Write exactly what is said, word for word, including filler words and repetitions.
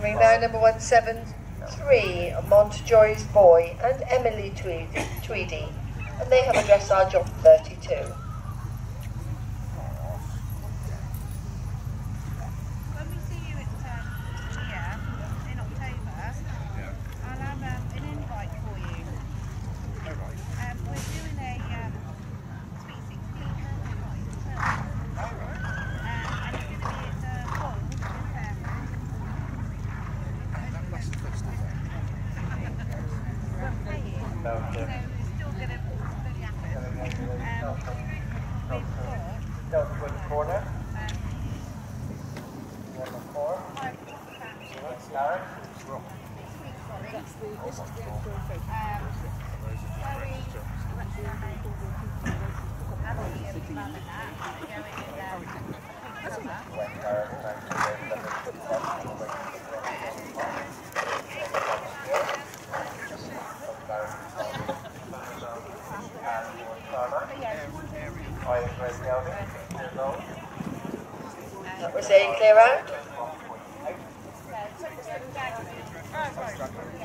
Coming now, number one seven three, Montjoy's Boy and Emily Tweedie, Tweedie, and they have a dressage of thirty-two. When we see you at um, here in October, I'll have um, an invite for you. Um, we're doing a um, Sweet sixteen film, um, and it's going to be at the hall in Fairfield. We're paying, so it's still going to fully happen. Um, we've got Go to the corner. um, Number four. five pounds. What's Larry? That's the, this is the actual thing. Um, very, Abby and Mum and that are going in um, Went there. That was a clear out. uh,